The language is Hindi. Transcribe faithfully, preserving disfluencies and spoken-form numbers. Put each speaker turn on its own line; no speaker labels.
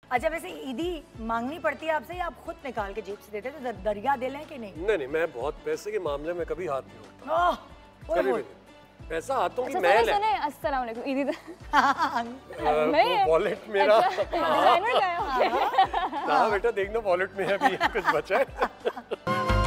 अच्छा वैसे ईदी मांगनी पड़ती है आपसे या आप खुद निकाल के जेब से देते हैं? तो दरिया दे लें कि नहीं?
नहीं नहीं, मैं बहुत पैसे के मामले में कभी हाथ नहीं उठाता।
ओह,
कभी भी नहीं। पैसा हाथों की
अच्छा
मैल
सुने
है।
सुने, अस्सलाम वालेकुम ईदी
नहीं, वॉलेट मेरा
डिजाइनर का है, ओके।
हाँ बेटा देखना, वॉलेट में अभी कुछ बचा है।